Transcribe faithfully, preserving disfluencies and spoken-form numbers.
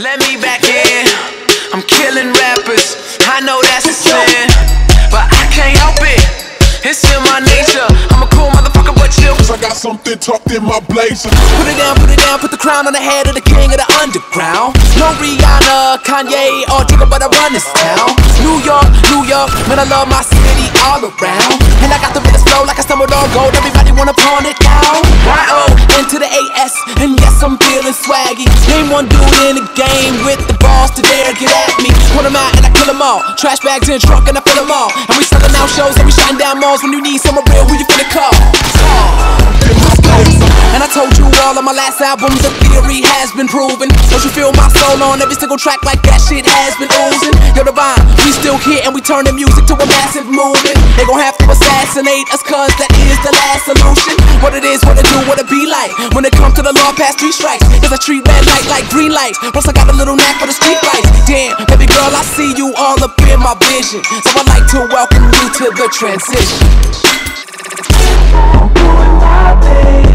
Let me back in. I'm killing rappers, I know that's a sin, but I can't help it, it's in my nature. I'm a cool motherfucker, but chill, cause I got something tucked in my blazer. Put it down, put it down, put the crown on the head of the king of the underground. No Rihanna, Kanye, or Jigga, but I run this town. New York, New York, man, I love my city all around. And I got the realest flow like I stumbled on gold, everybody wanna pawn it now. Y O into the A S, and yes, I'm feeling swaggy. Name one dude in the game with the balls to dare get at me. Put them out and I kill them all. Trash bags in the trunk and I fill them all. And we selling out shows and we shutting down malls. When you need someone real, who you finna call? And I told you all on my last album, the theory has been proven. Don't you feel my soul on every single track like that shit has been oozing? Yo, Divine, we still here and we turn the music to a massive movement. They gon' have to assassinate us cause that is the last solution. What it is, what it do, what it be like. When it comes to the law past three strikes, cause I treat red light like green lights. Plus I got a little knack for the street lights. Damn, baby girl, I see you all up in my vision. So I'd like to welcome you to the transition. I'm doing my thing.